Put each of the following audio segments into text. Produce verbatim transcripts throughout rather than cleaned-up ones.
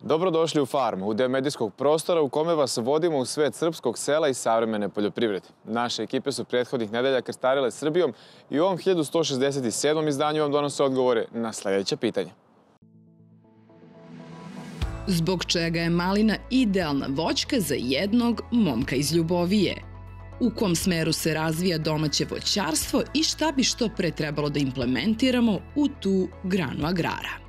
Dobrodošli u Farmu, u deo medijskog prostora u kome vas vodimo u svet srpskog sela i savremene poljoprivrede. Naše ekipe su prethodnih nedelja krstarile Srbijom i u ovom hiljadu sto šezdeset sedmom izdanju vam donose odgovore na sledeća pitanja. Zbog čega je malina idealna voćka za jednog momka iz Ljubovije? U kom smeru se razvija domaće voćarstvo i šta bi što pre trebalo da implementiramo u tu granu agrara?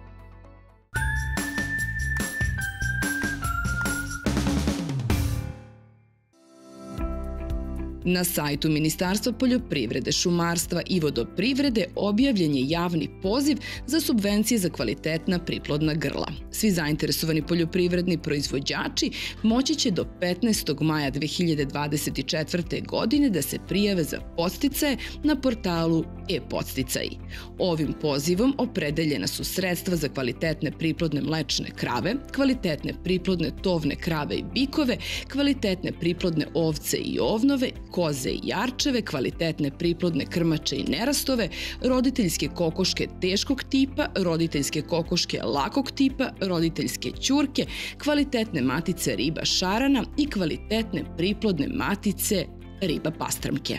Na sajtu Ministarstva poljoprivrede, šumarstva i vodoprivrede objavljen je javni poziv za subvencije za kvalitetna priplodna grla. Svi zainteresovani poljoprivredni proizvođači moći će do petnaestog maja dve hiljade dvadeset četvrte. godine da se prijave za podsticaje na portalu e-podsticaji. Ovim pozivom opredeljena su sredstva za kvalitetne priplodne mlečne krave, kvalitetne priplodne tovne krave i bikove, kvalitetne priplodne ovce i ovnove, koze i jarčeve, kvalitetne priplodne krmače i nerastove, roditeljske kokoške teškog tipa, roditeljske kokoške lakog tipa, roditeljske ćurke, kvalitetne matice riba šarana i kvalitetne priplodne matice riba pastramke.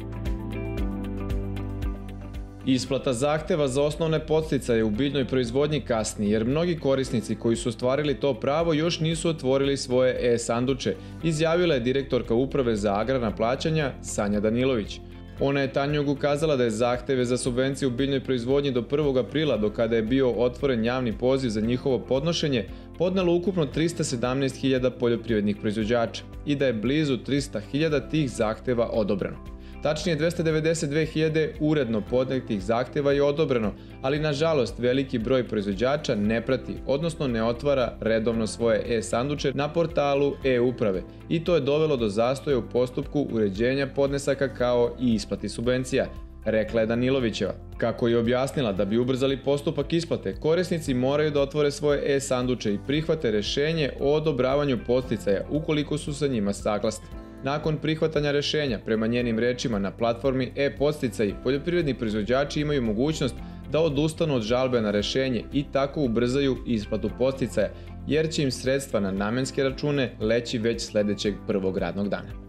Isplata zahteva za osnovne podsticaje u biljnoj proizvodnji kasni, jer mnogi korisnici koji su ostvarili to pravo još nisu otvorili svoje e-sanduče, izjavila je direktorka Uprave za agrarna plaćanja Sanja Danilović. Ona je Tanjug ukazala da je zahteve za subvencije u biljnoj proizvodnji do prvog aprila, do kada je bio otvoren javni poziv za njihovo podnošenje, podnelo ukupno trista sedamnaest hiljada poljoprivrednih proizvođača i da je blizu trista hiljada tih zahteva odobreno. Tačnije, dvesta devedeset dve hiljade uredno podnetih zahteva je odobreno, ali nažalost veliki broj proizvođača ne prati, odnosno ne otvara redovno svoje e-sanduče na portalu e-uprave i to je dovelo do zastoja u postupku uređenja podnesaka kao i isplati subvencija, rekla je Danilovićeva. Kako je objasnila, da bi ubrzali postupak isplate, korisnici moraju da otvore svoje e-sanduče i prihvate rešenje o odobravanju podsticaja ukoliko su sa njima saglasni. Nakon prihvatanja rešenja, prema njenim rečima, na platformi e-podsticaji, poljoprivredni proizvođači imaju mogućnost da odustanu od žalbe na rešenje i tako ubrzaju isplatu podsticaja, jer će im sredstva na namenske račune leći već sledećeg prvog radnog dana.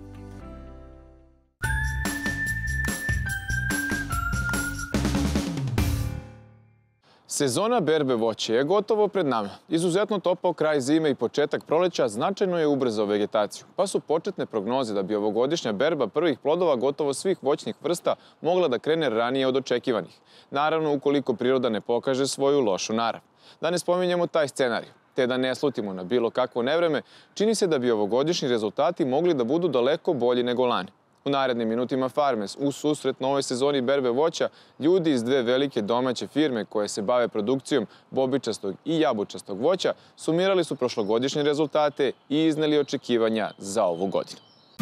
Sezona berbe voća je gotovo pred nama. Izuzetno topao kraj zime i početak proleća značajno je ubrzao vegetaciju, pa su početne prognoze da bi ovogodišnja berba prvih plodova gotovo svih voćnih vrsta mogla da krene ranije od očekivanih. Naravno, ukoliko priroda ne pokaže svoju lošu narav. Da ne spominjemo taj scenarij, te da ne slutimo na bilo kakvo nevreme, čini se da bi ovogodišnji rezultati mogli da budu daleko bolji nego lani. U narednim minutima Farme, u susret novoj sezoni berbe voća, ljudi iz dve velike domaće firme koje se bave produkcijom bobičastog i jabučastog voća sumirali su prošlogodišnje rezultate i izneli očekivanja za ovu godinu.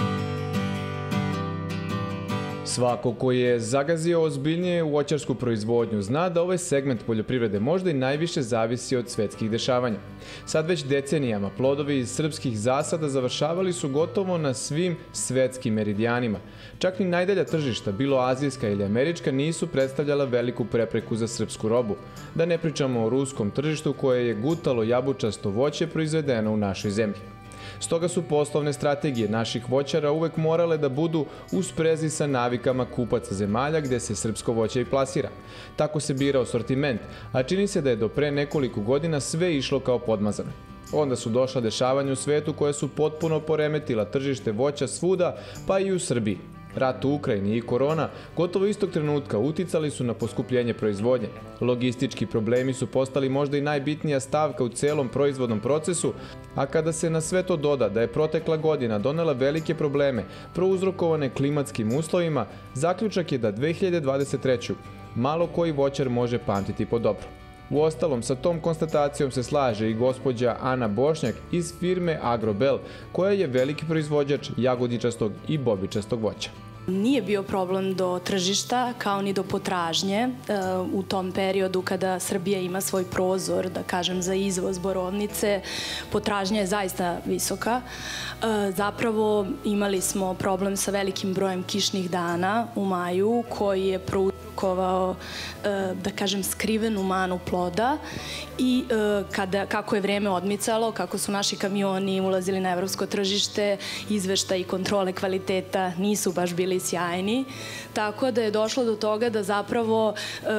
Svako ko je zagazio ozbiljnije u voćarsku proizvodnju zna da ovaj segment poljoprivrede možda i najviše zavisi od svetskih dešavanja. Sad već decenijama plodovi iz srpskih zasada završavali su gotovo na svim svetskim meridijanima. Čak ni najdalja tržišta, bilo azijska ili američka, nisu predstavljala veliku prepreku za srpsku robu. Da ne pričamo o ruskom tržištu koje je gutalo jabučasto voće proizvedeno u našoj zemlji. Stoga su poslovne strategije naših voćara uvek morale da budu u sprezi sa navikama kupaca zemalja gde se srpsko voće i plasira. Tako se birao sortiment, a čini se da je do pre nekoliko godina sve išlo kao podmazano. Onda su došla dešavanja u svetu koje su potpuno poremetila tržište voća svuda, pa i u Srbiji. Rat u Ukrajini i korona gotovo istog trenutka uticali su na poskupljenje proizvodnje. Logistički problemi su postali možda i najbitnija stavka u celom proizvodnom procesu, a kada se na sve to doda da je protekla godina donela velike probleme prouzrokovane klimatskim uslovima, zaključak je da dve hiljade dvadeset treće. malo koji voćar može pamtiti po dobro. Uostalom, sa tom konstatacijom se slaže i gospođa Ana Bošnjak iz firme Agrobel, koja je veliki proizvođač jagodičastog i bobičastog voća. Nije bio problem do tržišta kao ni do potražnje u tom periodu kada Srbija ima svoj prozor, da kažem, za izvoz borovnice. Potražnja je zaista visoka. Zapravo imali smo problem sa velikim brojem kišnih dana u maju koji je prouzrokovao uzrokovao, da kažem, skrivenu manu ploda i kada, kako je vreme odmicalo, kako su naši kamioni ulazili na evropsko tržište, izveštaji i kontrole kvaliteta nisu baš bili sjajni, tako da je došlo do toga da zapravo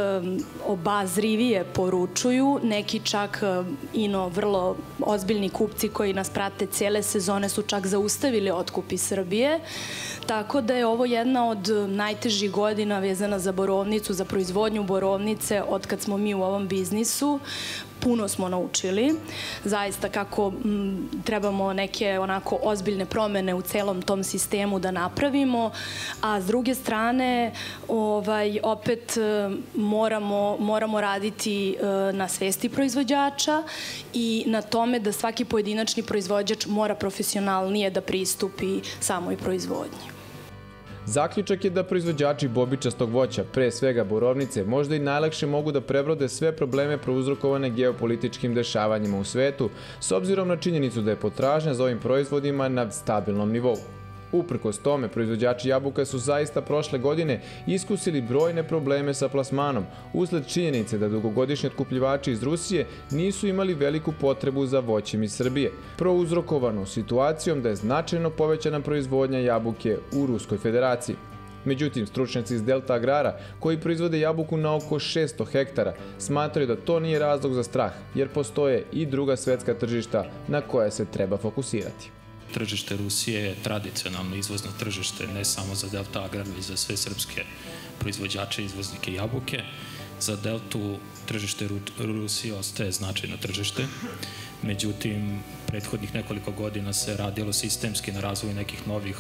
obazrivije poručuju, neki čak ino vrlo ozbiljni kupci koji nas prate cijele sezone su čak zaustavili otkup iz Srbije, tako da je ovo jedna od najtežih godina vezana za borovnicu, za proizvodnju borovnice od kad smo mi u ovom biznisu. Puno smo naučili, zaista kako m, trebamo neke onako ozbiljne promene u celom tom sistemu da napravimo, a s druge strane ovaj, opet moramo, moramo raditi e, na svesti proizvođača i na tome da svaki pojedinačni proizvođač mora profesionalnije da pristupi samoj proizvodnji. Zaključak je da proizvođači bobičastog voća, pre svega borovnice, možda i najlakše mogu da prebrode sve probleme prouzrokovane geopolitičkim dešavanjima u svetu, s obzirom na činjenicu da je potražnja za ovim proizvodima na stabilnom nivou. Uprkos tome, proizvođači jabuka su zaista prošle godine iskusili brojne probleme sa plasmanom, usled činjenice da dugogodišnji otkupljivači iz Rusije nisu imali veliku potrebu za voćem iz Srbije, prouzrokovano situacijom da je značajno povećana proizvodnja jabuke u Ruskoj federaciji. Međutim, stručnjaci iz Delta Agrara, koji proizvode jabuku na oko šesto hektara, smatraju da to nije razlog za strah, jer postoje i druga svetska tržišta na koja se treba fokusirati. Tržište Rusije je tradicionalno izvozno tržište ne samo za Delta Agrar, već za sve srpske proizvođače i izvoznike jabuke. Za Deltu tržište Rusije ostaje značajno tržište, međutim, prethodnih nekoliko godina se radilo sistemski na razvoju nekih novih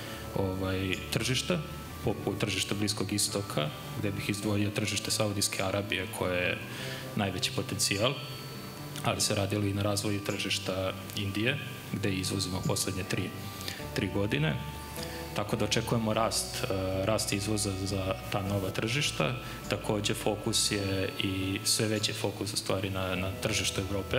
ovaj, tržišta, poput tržišta Bliskog istoka, gde bih izdvojio tržište Saudijske Arabije, koje je najveći potencijal, ali se radilo i na razvoju tržišta Indije, gde izvozimo poslednje tri, tri godine. Tako da očekujemo rast, rast izvoza za ta nova tržišta. Takođe, fokus je i sve veći fokus u stvari na, na tržištu Evrope,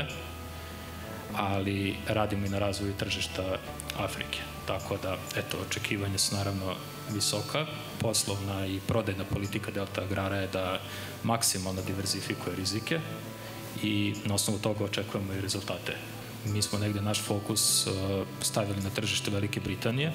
ali radimo i na razvoju tržišta Afrike. Tako da, eto, očekivanja su naravno visoka. Poslovna i prodajna politika Delta Agrara je da maksimalno diverzifikuje rizike i na osnovu toga očekujemo i rezultate. Mi smo negde naš fokus stavili na tržište Velike Britanije,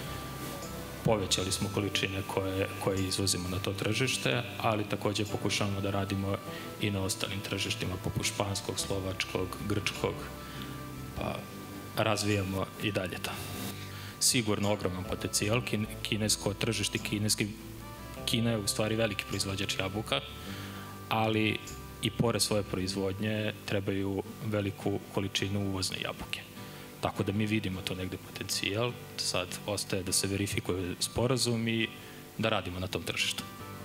povećali smo količine koje, koje izvozimo na to tržište, ali takođe pokušavamo da radimo i na ostalim tržištima, poput španskog, slovačkog, grčkog, pa razvijamo i dalje to. Sigurno ogroman potencijal, kinesko tržište, kineski, Kina je u stvari veliki proizvođač jabuka, ali i pored svoje proizvodnje trebaju veliku količinu uvozne jabuke. Tako da mi vidimo to negde potencijal, sad ostaje da se verifikuje sporazum i da radimo na tom tržištu.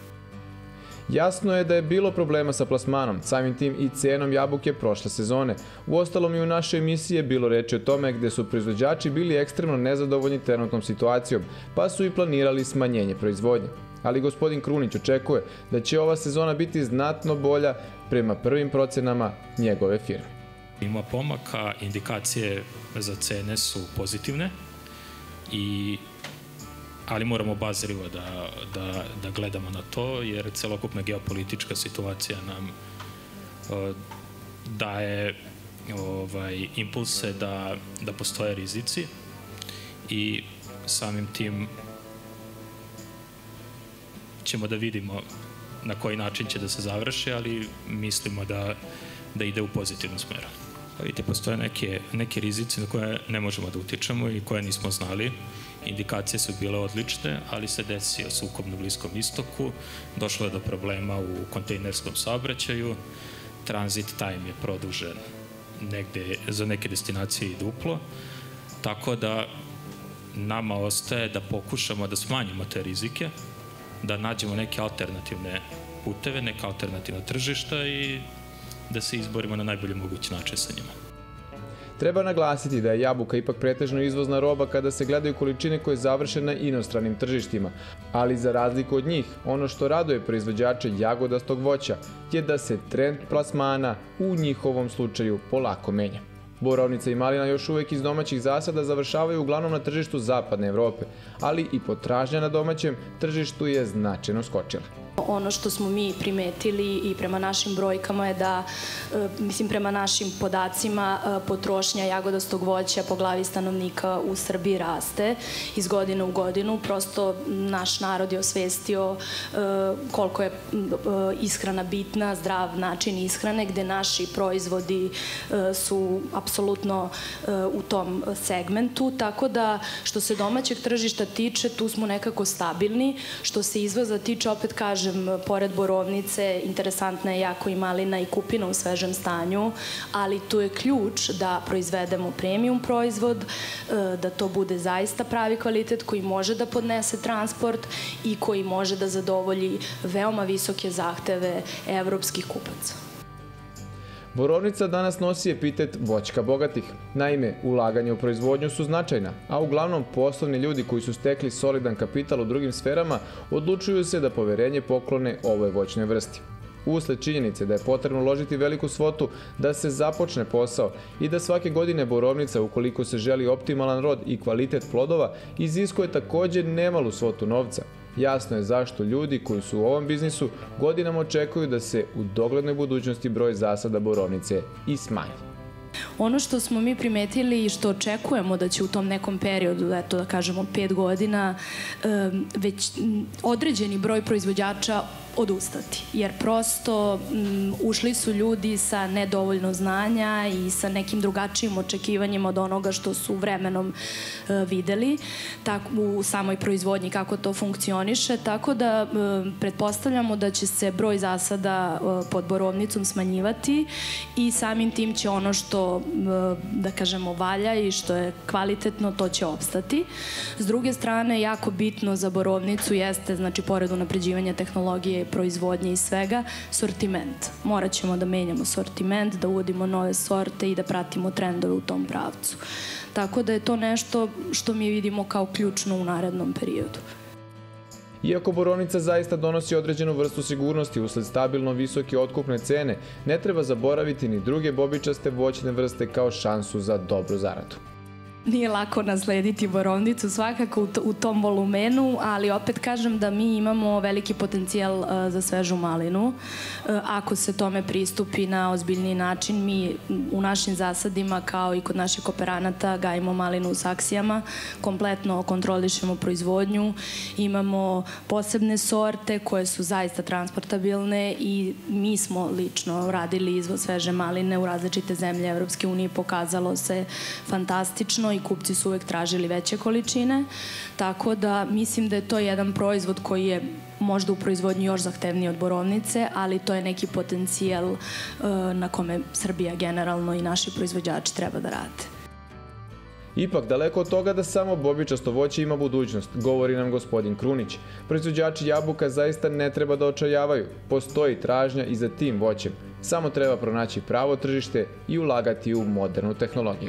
Jasno je da je bilo problema sa plasmanom, samim tim i cenom jabuke prošle sezone. Uostalom i u našoj emisiji je bilo reči o tome gde su proizvođači bili ekstremno nezadovoljni trenutnom situacijom, pa su i planirali smanjenje proizvodnje. Ali gospodin Krunić očekuje da će ova sezona biti znatno bolja prema prvim procenama njegove firme. Ima pomaka, indikacije za cene su pozitivne, i, ali moramo obazrivo da, da, da gledamo na to, jer celokupna geopolitička situacija nam uh, daje ovaj, impulse da, da postoje rizici i samim tim ćemo da vidimo na koji način će da se završi, ali mislimo da, da ide u pozitivnom smeru. Vidite, postoje neke, neke rizici na koje ne možemo da utičemo i koje nismo znali. Indikacije su bile odlične, ali se desio sukob na Bliskom istoku, došlo je do problema u kontejnerskom saobraćaju, transit time je produžen negde, za neke destinacije i duplo, tako da nama ostaje da pokušamo da smanjimo te rizike, da nađemo neke alternativne puteve, neka alternativna tržišta i da se izborimo na najbolji mogući način sa njima. Treba naglasiti da je jabuka ipak pretežno izvozna roba kada se gledaju količine koje završe na inostranim tržištima, ali za razliku od njih, ono što raduje proizvođače jagodastog voća je da se trend plasmana u njihovom slučaju polako menja. Borovnica i malina još uvek iz domaćih zasada završavaju uglavnom na tržištu zapadne Evrope, ali i potražnja na domaćem tržištu je značajno skočila. Ono što smo mi primetili i prema našim brojkama je da, mislim prema našim podacima, potrošnja jagodastog voća po glavi stanovnika u Srbiji raste iz godine u godinu. Prosto naš narod je osvestio koliko je ishrana bitna, zdrav način ishrane, gde naši proizvodi su apsolutno u tom segmentu. Tako da što se domaćeg tržišta tiče, tu smo nekako stabilni. Što se izvoza tiče, opet kažem, pored borovnice, interesantna je jako i malina i kupina u svežem stanju, ali tu je ključ da proizvedemo premium proizvod, da to bude zaista pravi kvalitet koji može da podnese transport i koji može da zadovolji veoma visoke zahteve evropskih kupaca. Borovnica danas nosi epitet voćka bogatih. Naime, ulaganje u proizvodnju su značajna, a uglavnom poslovni ljudi koji su stekli solidan kapital u drugim sferama odlučuju se da poverenje poklone ovoj voćnoj vrsti. Usled činjenice da je potrebno uložiti veliku svotu da se započne posao i da svake godine borovnica, ukoliko se želi optimalan rod i kvalitet plodova, iziskuje također nemalu svotu novca. Jasno je zašto ljudi koji su u ovom biznisu godinama očekuju da se u doglednoj budućnosti broj zasada borovnice i smanji. Ono što smo mi primetili i što očekujemo da će u tom nekom periodu, eto da kažemo pet godina, već određeni broj proizvođača odustati, jer prosto m, ušli su ljudi sa nedovoljno znanja i sa nekim drugačijim očekivanjima od onoga što su vremenom e, videli tako, u samoj proizvodnji kako to funkcioniše, tako da e, pretpostavljamo da će se broj zasada e, pod borovnicom smanjivati i samim tim će ono što, e, da kažemo, valja i što je kvalitetno, to će opstati. S druge strane, jako bitno za borovnicu jeste, znači, pored unapređivanja tehnologije, proizvodnje i svega, sortiment. Morat ćemo da menjamo sortiment, da uvodimo nove sorte i da pratimo trendove u tom pravcu. Tako da je to nešto što mi vidimo kao ključno u narednom periodu. Iako borovnica zaista donosi određenu vrstu sigurnosti usled stabilno visoke otkupne cene, ne treba zaboraviti ni druge bobičaste voćne vrste kao šansu za dobru zaradu. Nije lako naslediti borovnicu svakako u, u tom volumenu, ali opet kažem da mi imamo veliki potencijal uh, za svežu malinu. Uh, ako se tome pristupi na ozbiljni način, mi u našim zasadima, kao i kod naših kooperanata, gajimo malinu u saksijama, kompletno kontrolišemo proizvodnju, imamo posebne sorte koje su zaista transportabilne i mi smo lično radili izvoz sveže maline u različite zemlje Evropske unije, pokazalo se fantastično i kupci su uvek tražili veće količine, tako da mislim da je to jedan proizvod koji je možda u proizvodnji još zahtevniji od borovnice, ali to je neki potencijal uh, na kome Srbija generalno i naši proizvođači treba da rade. Ipak, daleko od toga da samo bobičasto voće ima budućnost, govori nam gospodin Krunić. Proizvođači jabuka zaista ne treba da očajavaju. Postoji tražnja i za tim voćem. Samo treba pronaći pravo tržište i ulagati u modernu tehnologiju.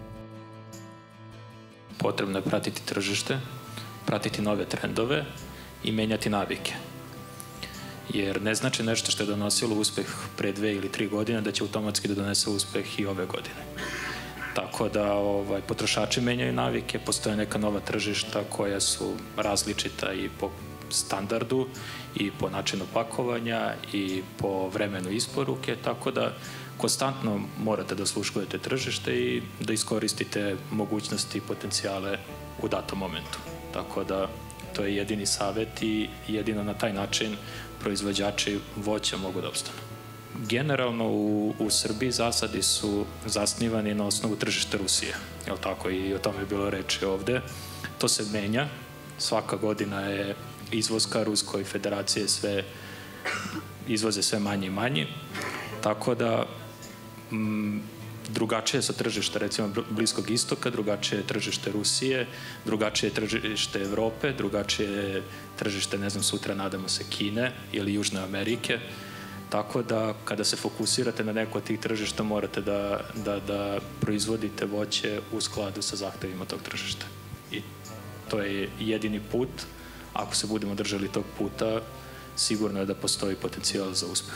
Potrebno je pratiti tržište, pratiti nove trendove i menjati navike. Jer ne znači nešto što je donosilo uspeh pre dve ili tri godine da će automatski da donese uspeh i ove godine. Tako da ovaj, potrošači menjaju navike, postoje neka nova tržišta koja su različita i po standardu i po načinu pakovanja i po vremenu isporuke, tako da konstantno morate da osluškujete tržište i da iskoristite mogućnosti i potencijale u datom momentu. Tako da to je jedini savjet i jedino na taj način proizvođači voća mogu da opstanu. Generalno u, u Srbiji zasadi su zasnivani na osnovu tržišta Rusije, je li tako? I o tome je bilo reči ovde. To se menja. Svaka godina je izvoz ka Ruskoj federaciji sve, izvoze sve manji i manji. Tako da m, drugačije sa tržište, recimo, Bliskog istoka, drugačije je tržište Rusije, drugačije je tržište Evrope, drugačije je tržište, ne znam, sutra nadamo se Kine ili Južne Amerike. Tako da kada se fokusirate na neko od tih tržišta morate da, da, da proizvodite voće u skladu sa zahtevima tog tržišta. I to je jedini put. Ako se budemo držali tog puta, sigurno je da postoji potencijal za uspeh.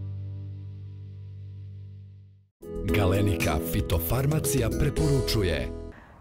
Galenika fitofarmacija preporučuje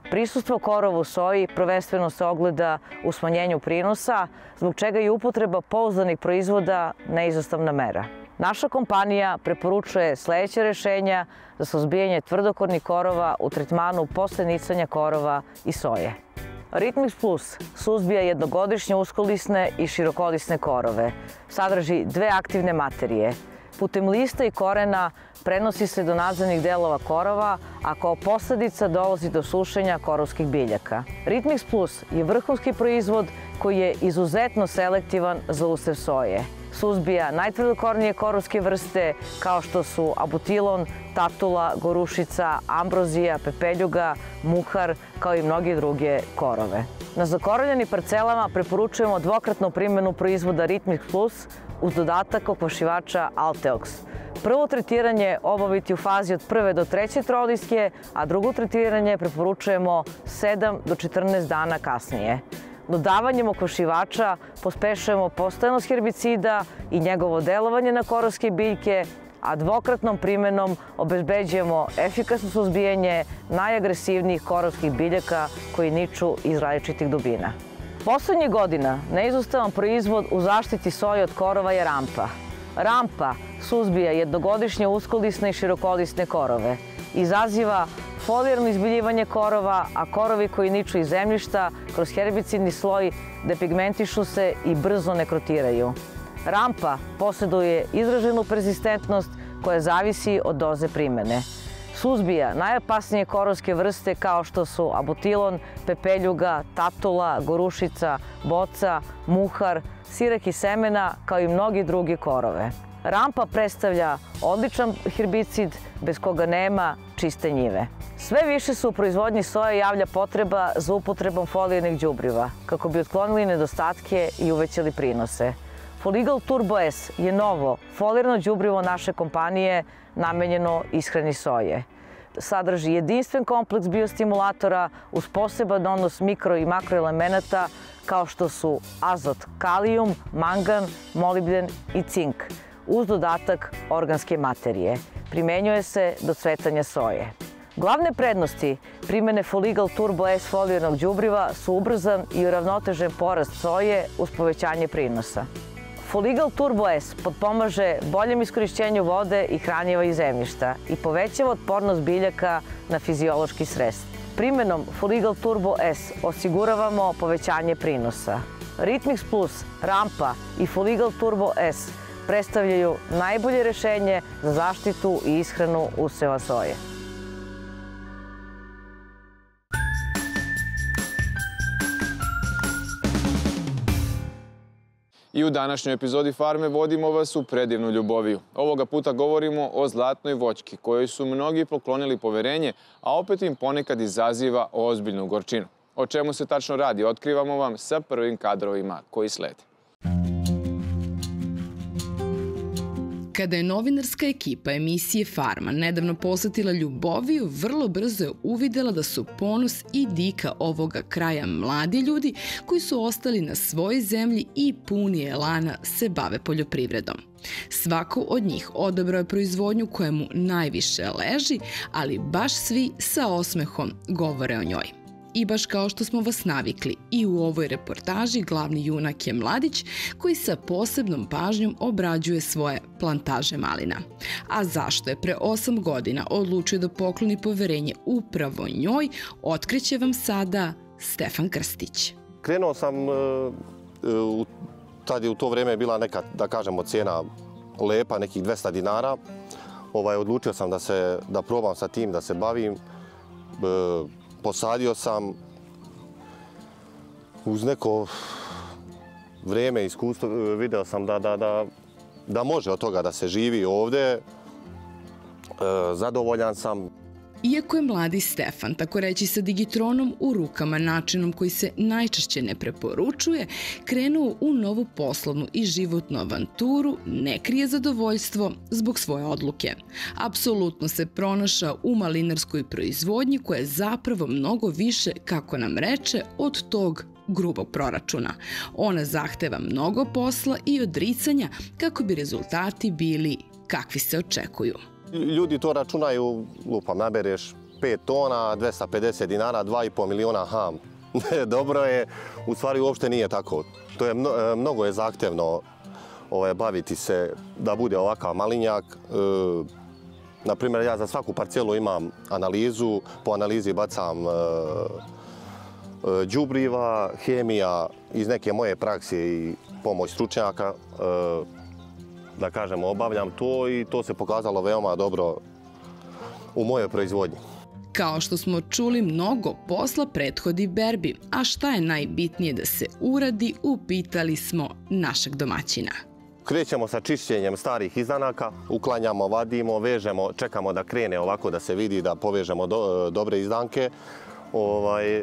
Prisustvo korova u soji prvenstveno se ogleda u smanjenju prinosa, zbog čega je upotreba pouzdanih proizvoda neizostavna mera. Naša kompanija preporučuje sledeće rešenja za suzbijanje tvrdokornih korova u tretmanu posle nicanja korova i soje. Ritmix Plus suzbija jednogodišnje uskolisne i širokolisne korove. Sadrži dve aktivne materije. Putem lista i korena prenosi se do nadzemnih delova korova, a kao posledica dolazi do sušenja korovskih biljaka. Ritmix Plus je vrhunski proizvod koji je izuzetno selektivan za usev soje. Suzbija najtvrdokornije korovske vrste kao što su abutilon, tatula, gorušica, ambrozija, pepeljuga, muhar, kao i mnoge druge korove. Na zakorovljenim parcelama preporučujemo dvokratnu primjenu proizvoda Ritmix Plus uz dodatak okvašivača Alteox. Prvo tretiranje obaviti u fazi od prve do treće troliske, a drugo tretiranje preporučujemo sedam do četrnaest dana kasnije. Dodavanjem okvašivača pospešujemo postojanost herbicida i njegovo delovanje na korovske biljke, a dvokratnom primjenom obezbeđujemo efikasno suzbijanje najagresivnijih korovskih biljaka koji niču iz različitih dubina. Poslednjih godina neizostavan proizvod u zaštiti soje od korova je rampa. Rampa suzbija jednogodišnje uskolisne i širokolisne korove. Izaziva folijarno izbiljivanje korova, a korovi koji niču iz zemljišta kroz herbicidni sloj depigmentišu se i brzo nekrotiraju. Rampa posjeduje izraženu persistentnost koja zavisi od doze primene. Suzbija najopasnije korovske vrste kao što su abutilon, pepeljuga, tatula, gorušica, boca, muhar, sirek i semena, kao i mnogi drugi korove. Rampa predstavlja odličan herbicid bez koga nema čiste njive. Sve više se u proizvodnji soje javlja potreba za upotrebom folijarnih đubriva kako bi otklonili nedostatke i uvećali prinose. Foligal Turbo S je novo folijarno đubrivo naše kompanije namenjeno ishrani soje. Sadrži jedinstven kompleks biostimulatora uz poseban odnos mikro i makroelemenata kao što su azot, kalijum, mangan, molibden i cink, uz dodatak organske materije. Primenjuje se do cvetanja soje. Glavne prednosti primene Foligal Turbo S folijarnog đubriva su ubrzan i uravnotežen porast soje uz povećanje prinosa. Foligal Turbo S potpomaže boljem iskorišćenju vode i hranjiva iz zemljišta i povećava otpornost biljaka na fiziološki stres. Primenom Foligal Turbo S osiguravamo povećanje prinosa. Ritmix Plus, Rampa i Foligal Turbo S predstavljaju najbolje rešenje za zaštitu i ishranu useva soje. I u današnjoj epizodi Farme vodimo vas u predivnu Ljuboviju. Ovoga puta govorimo o zlatnoj voćki kojoj su mnogi poklonili poverenje, a opet im ponekad izaziva ozbiljnu gorčinu. O čemu se tačno radi, otkrivamo vam sa prvim kadrovima koji slede. Kada je novinarska ekipa emisije Farma nedavno posetila Ljuboviju, vrlo brzo je uvidela da su ponos i dika ovoga kraja mladi ljudi koji su ostali na svojoj zemlji i puni elana se bave poljoprivredom. Svako od njih odabrao je proizvodnju koja mu najviše leži, ali baš svi sa osmehom govore o njoj. I baš kao što smo vas navikli, i u ovoj reportaži glavni junak je mladić koji sa posebnom pažnjom obrađuje svoje plantaže malina. A zašto je pre osam godina odlučio da pokloni poverenje upravo njoj, otkriće vam sada Stefan Krstić. Krenuo sam, tad je u to vreme bila neka, da kažemo, cijena lepa, nekih dvesta dinara. Odlučio sam da se, da probam sa tim, da se bavim. Posadio sam uz neko vrijeme, iskustvo, video sam da, da, da, da može od toga da se živi ovdje. Zadovoljan sam. Iako je mladi Stefan, tako reći sa digitronom u rukama, načinom koji se najčešće ne preporučuje, krenuo u novu poslovnu i životnu avanturu, ne krije zadovoljstvo zbog svoje odluke. Apsolutno se pronašao u malinarskoj proizvodnji koja je zapravo mnogo više, kako nam reče, od tog grubog proračuna. Ona zahteva mnogo posla i odricanja kako bi rezultati bili kakvi se očekuju. Ljudi to računaju, lupam, nabereš pet tona, dvesta pedeset dinara, dva i po miliona ham. Dobro je, u stvari uopšte nije tako. To je mnogo je zahtevno baviti se da bude ovakav malinjak. Naprimjer, ja za svaku parcelu imam analizu, po analizi bacam đubriva, hemija iz neke moje prakse i pomoć stručnjaka. Da kažemo, obavljam to i to se pokazalo veoma dobro u mojoj proizvodnji. Kao što smo čuli, mnogo posla prethodi berbi, a šta je najbitnije da se uradi, upitali smo našeg domaćina. Krećemo sa čišćenjem starih izdanaka, uklanjamo, vadimo, vežemo, čekamo da krene ovako da se vidi, da povežemo do, dobre izdanke. Ovaj,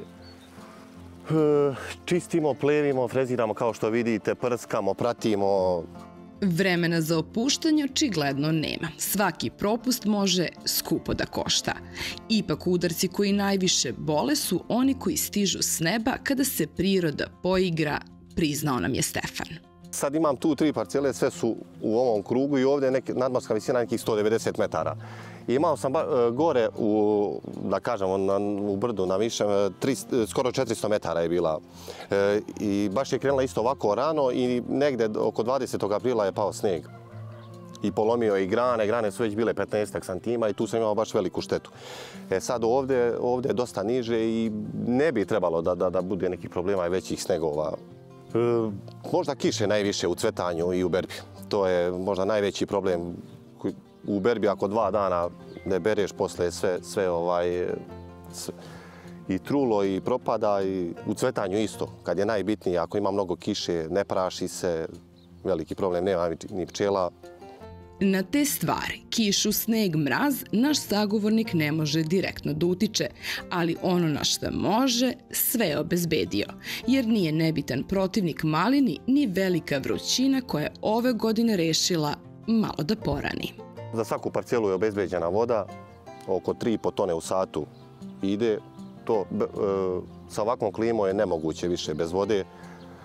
čistimo, plevimo, freziramo kao što vidite, prskamo, pratimo. Vremena za opuštanje očigledno nema. Svaki propust može skupo da košta. Ipak udarci koji najviše bole su oni koji stižu s neba kada se priroda poigra, priznao nam je Stefan. Sad imam tu tri parcele, sve su u ovom krugu i ovdje je nadmorska visina nekih sto devedeset metara. Imao sam gore, u, da kažemo, na, u brdu na višem, skoro četiristo metara je bila. E, I baš je krenula isto ovako rano i negde oko dvadesetog aprila je pao sneg. I polomio i grane, grane su već bile petnaest santima i tu sam imao baš veliku štetu. E sad ovdje, ovdje je dosta niže i ne bi trebalo da, da, da bude nekih problema i većih snegova. E, možda kiše najviše u cvetanju i u berbi. To je možda najveći problem. U berbi ako dva dana ne bereš, posle sve, sve ovaj, sve, i trulo i propada i u cvetanju isto. Kad je najbitnije, ako ima mnogo kiše, ne praši se, veliki problem, nema ni pčela. Na te stvari, kišu, sneg, mraz, naš sagovornik ne može direktno da utiče, ali ono na šta može, sve je obezbedio, jer nije nebitan protivnik malini ni velika vrućina koja je ove godine rešila malo da porani. Za svaku parcelu je obezbeđena voda, oko tri i po tone u satu ide. To, e, sa ovakvom klimom je nemoguće više bez vode, e,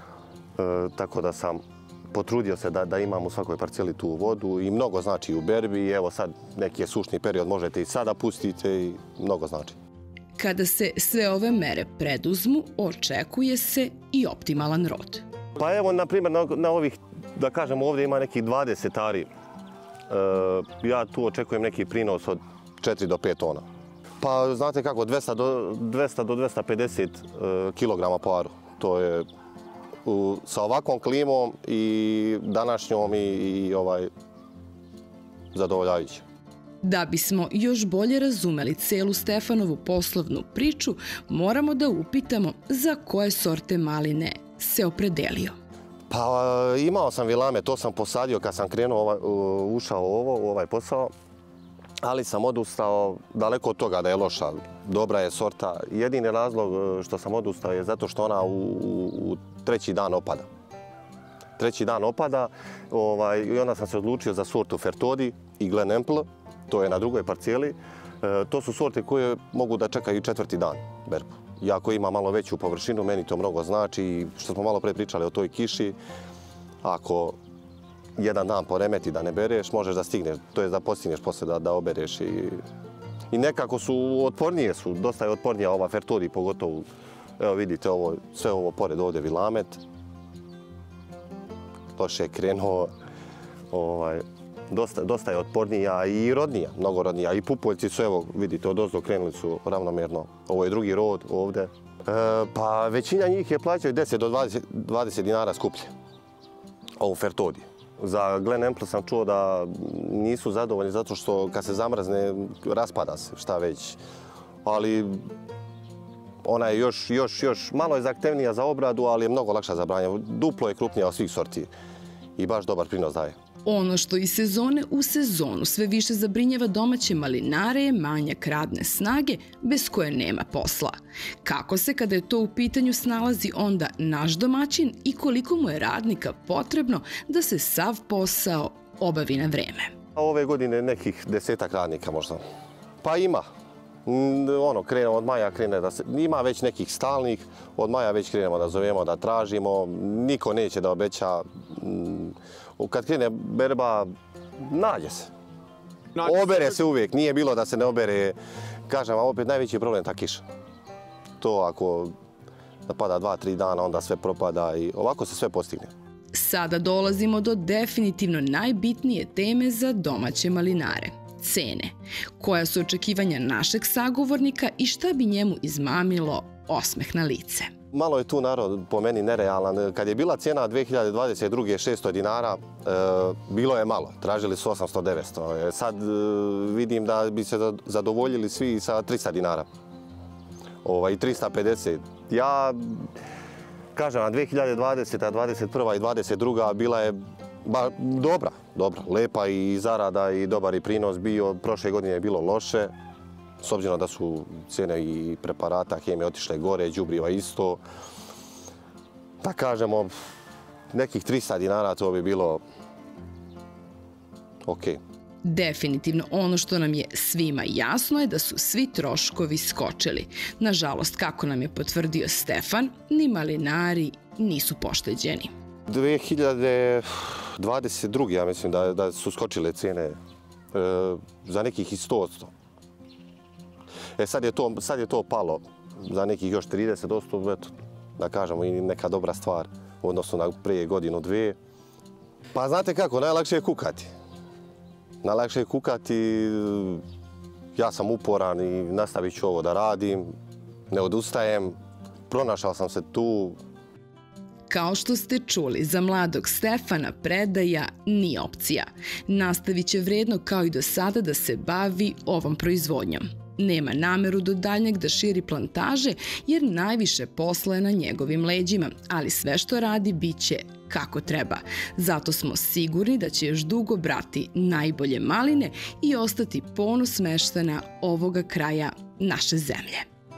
tako da sam potrudio se da, da imam u svakoj parceli tu vodu i mnogo znači u berbi. Evo sad neki je sušni period, možete i sada pustite i mnogo znači. Kada se sve ove mere preduzmu, očekuje se i optimalan rod. Pa evo, na primjer, na, na ovih, da kažemo, ovdje ima nekih dvadeset ari. Ja tu očekujem neki prinos od četiri do pet tona. Pa znate kako, dvesta do dvesta pedeset kilograma po aru. To je u, sa ovakvom klimom i današnjom i, i ovaj, zadovoljavajuće. Da bismo još bolje razumeli celu Stefanovu poslovnu priču, moramo da upitamo za koje sorte maline se opredelio. Pa imao sam vilame, to sam posadio kad sam krenuo, ovaj, ušao ovo, u ovaj posao, ali sam odustao daleko od toga da je loša. Dobra je sorta. Jedini razlog što sam odustao je zato što ona u, u, u treći dan opada. Treći dan opada ovaj, i onda sam se odlučio za sortu Fertodi i Glen Ample, to je na drugoj parcijeli. E, to su sorte koje mogu da čekaju četvrti dan berbu. Iako ima malo veću površinu, meni to mnogo znači. Što smo malo pre pričali o toj kiši, ako jedan dan poremeti da ne bereš, možeš da stigneš, to je da postigneš posle da, da obereš. I, I nekako su otpornije, su, dosta je otpornija ova Fertodi, pogotovo, evo vidite, ovo, sve ovo pored ovdje Vilamet. Loše je krenuo, ovaj, dosta, dosta je otpornija i rodnija, mnogo rodnija. I pupoljci su, evo vidite, od ozdo krenuli su ravnomjerno. Ovo je drugi rod ovdje. E, pa većina njih je plaćaju deset do dvadeset dinara skuplje. Ovo Fertodi. Za Glen Ample sam čuo da nisu zadovoljni zato što kad se zamrzne raspada se, šta već. Ali ona je još, još, još malo je zahtevnija za obradu, ali je mnogo lakša za branje. Duplo je krupnija od svih sorti i baš dobar prinos daje. Ono što iz sezone u sezonu sve više zabrinjava domaće malinare je manjak radne snage bez koje nema posla. Kako se kada je to u pitanju snalazi onda naš domaćin i koliko mu je radnika potrebno da se sav posao obavi na vreme? Ove godine nekih desetak radnika možda. Pa ima. Ono, krenemo od maja, krene da se, ima već nekih stalnih, od maja već krenemo da zovemo, da tražimo, niko neće da obeća. Kad krene berba, nađe se. Obere se uvijek, nije bilo da se ne obere. kažem vam opet najveći problem ta kiša. To ako pada dva, tri dana, onda sve propada i ovako se sve postigne. Sada dolazimo do definitivno najbitnije teme za domaće malinare – cene. Koja su očekivanja našeg sagovornika i šta bi njemu izmamilo osmeh na lice? Malo je tu narod po meni nerealan. Kad je bila cijena dve hiljade dvadeset druge. šesto dinara, e, bilo je malo. Tražili su osamsto do devetsto. E, sad e, vidim da bi se zadovoljili svi sa trista dinara. Ovaj, trista pedeset. Ja kažem, dve hiljade dvadeseta, dvadeset prva i dvadeset druga bila je ba, dobra, dobra, lepa i zarada i dobar i prinos bio. Prošle godine je bilo loše. S obzirom da su cijene i preparata, hemije otišle gore, đubriva isto. Da kažemo, nekih trista dinara to bi bilo ok. Definitivno ono što nam je svima jasno je da su svi troškovi skočili. Nažalost, kako nam je potvrdio Stefan, ni malinari nisu pošteđeni. dve hiljade dvadeset druge. ja mislim da, da su skočile cijene e, za nekih i sto posto. E sad je, to, sad je to palo za nekih još trideset posto, eto, da kažemo i neka dobra stvar u odnosu na prije godinu, dvije. Pa znate kako, najlakše je kukati. Najlakše je kukati, ja sam uporan i nastavit ću ovo da radim, ne odustajem, pronašao sam se tu. Kao što ste čuli, za mladog Stefana predaja nije opcija. Nastavit će vredno kao i do sada da se bavi ovom proizvodnjom. Nema nameru do daljnjeg da širi plantaže jer najviše posla je na njegovim leđima, ali sve što radi bit će kako treba. Zato smo sigurni da će još dugo brati najbolje maline i ostati ponos meštana ovoga kraja naše zemlje.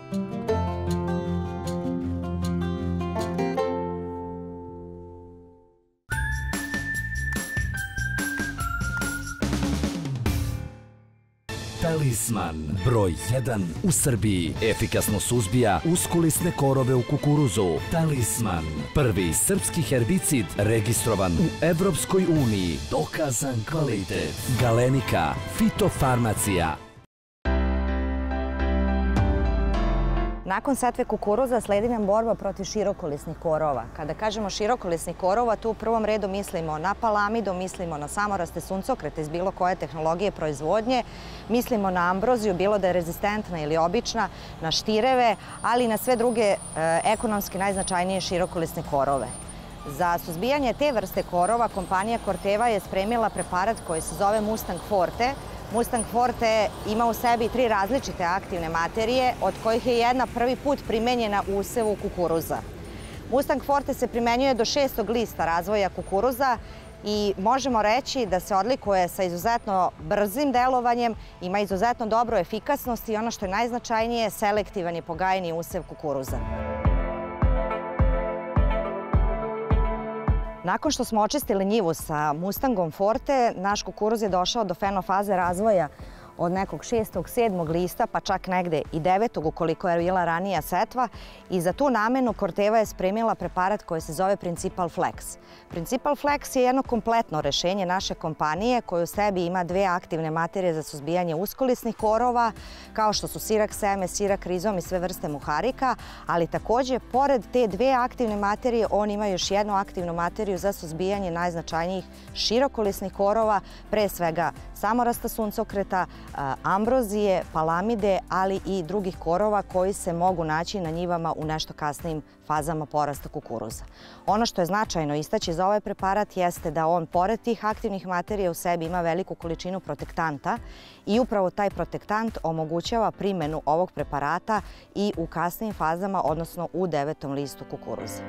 Talisman, broj jedan u Srbiji, efikasno suzbija uskulisne korove u kukuruzu. Talisman, prvi srpski herbicid registrovan u Evropskoj uniji. Dokazan kvalitet. Galenika, fitofarmacija. Nakon setve kukuruza sledi nam borba protiv širokolisnih korova. Kada kažemo širokolisnih korova, tu u prvom redu mislimo na palamidu, mislimo na samoraste suncokrete iz bilo koje tehnologije proizvodnje, mislimo na ambroziju, bilo da je rezistentna ili obična, na štireve, ali i na sve druge e, ekonomski najznačajnije širokolisne korove. Za suzbijanje te vrste korova kompanija Corteva je spremila preparat koji se zove Mustang Forte. Mustang Forte ima u sebi tri različite aktivne materije, od kojih je jedna prvi put primenjena u usevu kukuruza. Mustang Forte se primenjuje do šestog lista razvoja kukuruza i možemo reći da se odlikuje sa izuzetno brzim delovanjem, ima izuzetno dobru efikasnost i ono što je najznačajnije, selektivan je pogajeni usev kukuruza. Nakon što smo očistili njivu sa Mustangom Forte, naš kukuruz je došao do fenofaze razvoja od nekog šestog, sedmog lista, pa čak negde i devetog ukoliko je bila ranija setva. I za tu namenu Corteva je spremila preparat koji se zove Principal Flex. Principal Flex je jedno kompletno rešenje naše kompanije koje u sebi ima dve aktivne materije za suzbijanje uskolisnih korova, kao što su sirak seme, sirak rizom i sve vrste muharika, ali takođe, pored te dve aktivne materije, on ima još jednu aktivnu materiju za suzbijanje najznačajnijih širokolisnih korova, pre svega samorasta suncokreta, ambrozije, palamide, ali i drugih korova koji se mogu naći na njivama u nešto kasnijim fazama porasta kukuruza. Ono što je značajno istaći za ovaj preparat jeste da on, pored tih aktivnih materija, u sebi ima veliku količinu protektanta i upravo taj protektant omogućava primjenu ovog preparata i u kasnijim fazama, odnosno u devetom listu kukuruza.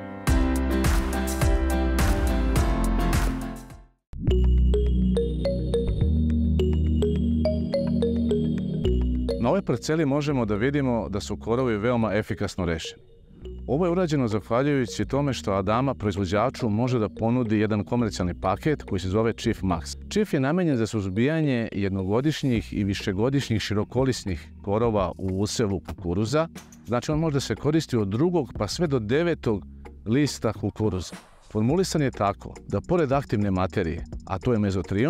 Na ovoj parceli možemo da vidimo da su korovi veoma efikasno rešeni. Ovo je urađeno zahvaljujući tome što Adama proizvođaču može da ponudi jedan komercijalni paket koji se zove Chief Max. Chief je namenjen za suzbijanje jednogodišnjih i višegodišnjih širokolisnih korova u usevu kukuruza. Znači on može da se koristi od drugog pa sve do devetog lista kukuruza. Formulisan je tako da pored aktivne materije, a to je mezotrion,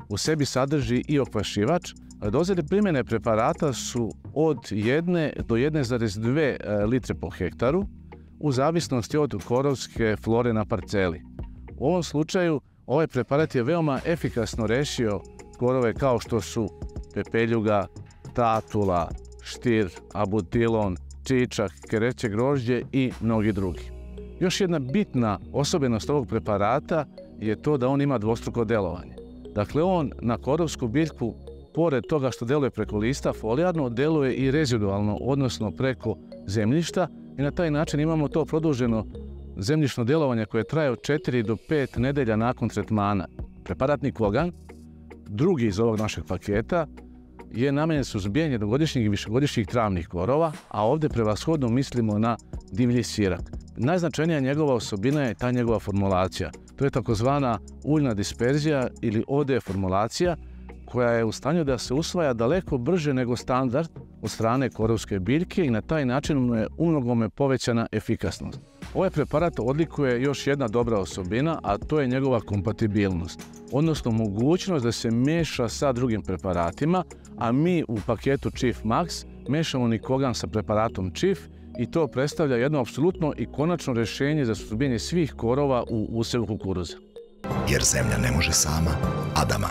u sebi sadrži i okvašivač. Doze primjene preparata su od jedne do jedne zarez dve litre po hektaru u zavisnosti od korovske flore na parceli. U ovom slučaju ovaj preparat je veoma efikasno rešio korove kao što su pepeljuga, tatula, štir, abutilon, čičak, kereće grožđe i mnogi drugi. Još jedna bitna osobenost ovog preparata je to da on ima dvostruko delovanje. Dakle, on na korovsku biljku, pored toga što deluje preko lista folijarno, deluje i rezidualno, odnosno preko zemljišta i na taj način imamo to produženo zemljišno delovanje koje traje od četiri do pet nedelja nakon tretmana. Preparat Nikogan, drugi iz ovog našeg paketa, je namenjen suzbijanju jednogodišnjih i višegodišnjih travnih korova, a ovdje prevashodno mislimo na divlji sirak. Najznačajnija njegova osobina je ta njegova formulacija. To je takozvana uljna disperzija ili O D formulacija koja je u stanju da se usvaja daleko brže nego standard od strane korovske biljke i na taj način mu je umnogome povećana efikasnost. Ovaj preparat odlikuje još jedna dobra osobina, a to je njegova kompatibilnost, odnosno mogućnost da se meša sa drugim preparatima, a mi u paketu Chief Max mešamo Nikogan sa preparatom Chief i to predstavlja jedno apsolutno i konačno rješenje za suzbijanje svih korova u usevu kukuruza. Jer zemlja ne može sama, Adama.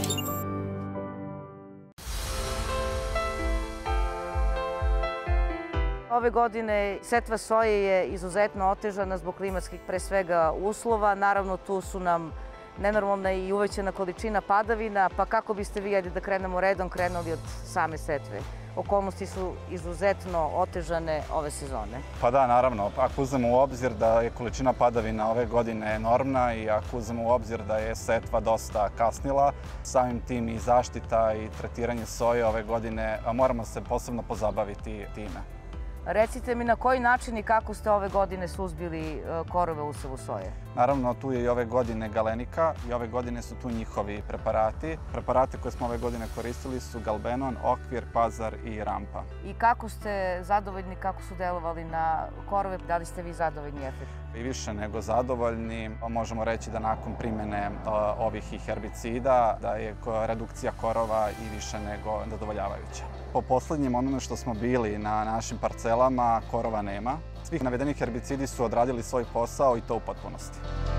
Ove godine setva soje je izuzetno otežana zbog klimatskih pre svega uslova. Naravno, tu su nam nenormalna i uvećana količina padavina, pa kako biste vi, ajde da krenemo redom, krenuli od same setve? Okolnosti su izuzetno otežane ove sezone. Pa da, naravno. Ako uzmemo u obzir da je količina padavina ove godine enormna i ako uzmemo u obzir da je setva dosta kasnila, samim tim i zaštita i tretiranje soje ove godine moramo se posebno pozabaviti time. Recite mi na koji način i kako ste ove godine suzbili korove u usevu soje? Naravno, tu je i ove godine Galenika i ove godine su tu njihovi preparati. Preparate koje smo ove godine koristili su Galbenon, Okvir, Pazar i Rampa. I kako ste zadovoljni, kako su delovali na korove? Da li ste vi zadovoljni efekti? I više nego zadovoljni. Možemo reći da nakon primjene ovih herbicida da je redukcija korova i više nego zadovoljavajuća. Po poslednjem onome što smo bili na našim parcelama, korova nema. Svih navedenih herbicidi su odradili svoj posao i to u potpunosti.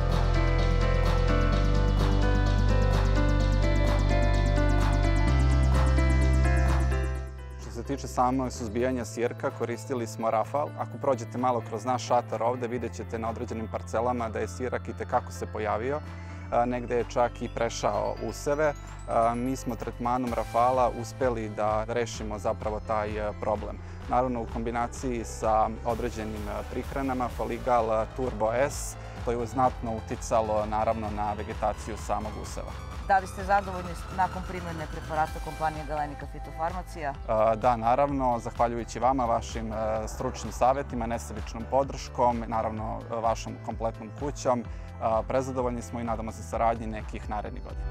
Što se tiče samo suzbijanja sirka, koristili smo Rafal. Ako prođete malo kroz naš šator ovde, vidjet ćete na određenim parcelama da je sirak itekako se pojavio. Negde je čak i prešao useve. Mi smo tretmanom Rafala uspeli da rešimo zapravo taj problem. Naravno, u kombinaciji sa određenim prihranama, Foligal Turbo S, to je znatno uticalo naravno na vegetaciju samog useva. Da li ste zadovoljni nakon primjene preparata kompanije Galenika Fitofarmacija? Da, naravno, zahvaljujući vama, vašim stručnim savjetima, nesebičnom podrškom, naravno vašom kompletnom kućom, prezadovoljni smo i nadamo se saradnji nekih narednih godina.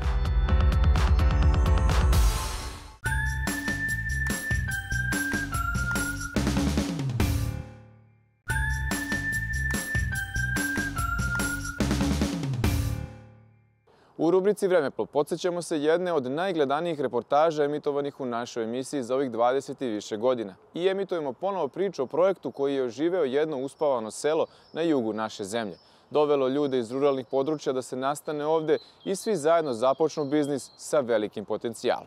U rubrici Vremeplov podsjećamo se jedne od najgledanijih reportaža emitovanih u našoj emisiji za ovih dvadeset i više godina. I emitujemo ponovo priču o projektu koji je oživeo jedno uspavano selo na jugu naše zemlje. Dovelo ljude iz ruralnih područja da se nastane ovde i svi zajedno započnu biznis sa velikim potencijalom.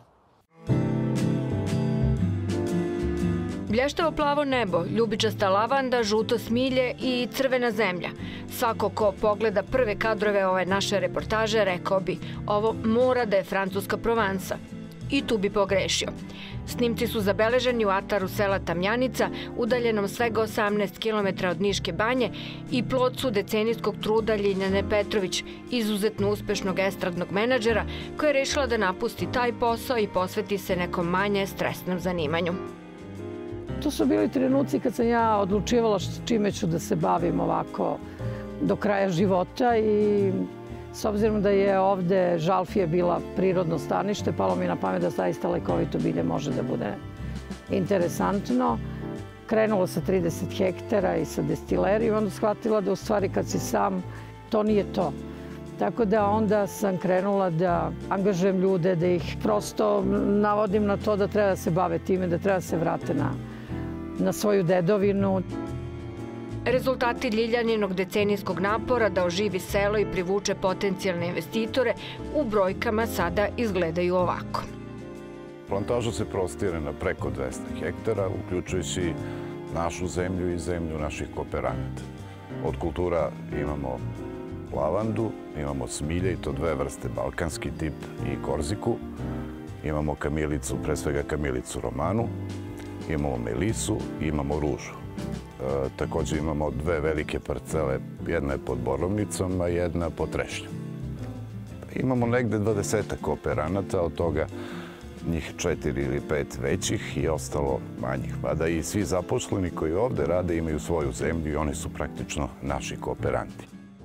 Blještavo plavo nebo, ljubičasta lavanda, žuto smilje i crvena zemlja. Svako ko pogleda prve kadrove ove naše reportaže rekao bi ovo mora da je francuska Provansa. I tu bi pogrešio. Snimci su zabeleženi u ataru sela Tamjanica, udaljenom svega osamnaest kilometara od Niške banje i plod su decenijskog truda Ljiljane Petrović, izuzetno uspešnog estradnog menadžera koja je rešila da napusti taj posao i posveti se nekom manje stresnom zanimanju. To su bili trenuci kad sam ja odlučivala čime ću da se bavim ovako do kraja života i s obzirom da je ovde Žalfije bila prirodno stanište, palo mi na pamet da zaista lekovito bilje može da bude interesantno. Krenulo sa trideset hektara i sa destilerijom, onda shvatila da u stvari kad si sam, to nije to. Tako da onda sam krenula da angažujem ljude, da ih prosto navodim na to da treba da se bave time, da treba da se vrate na, na svoju dedovinu. Rezultati Ljiljaninog decenijskog napora da oživi selo i privuče potencijalne investitore u brojkama sada izgledaju ovako. Plantaža se prostire na preko dvesta hektara, uključujući našu zemlju i zemlju naših kooperanata. Od kultura imamo lavandu, imamo smilje i to dve vrste, balkanski tip i korziku. Imamo kamilicu, pre svega kamilicu romanu, imamo melisu i imamo ružu. E, također imamo dve velike parcele, jedna je pod borovnicom, a jedna pod trešnjom. Imamo negde dvadesetak kooperanata, od toga njih četiri ili pet većih i ostalo manjih. Mada i svi zaposleni koji ovde rade imaju svoju zemlju i oni su praktično naši kooperanti.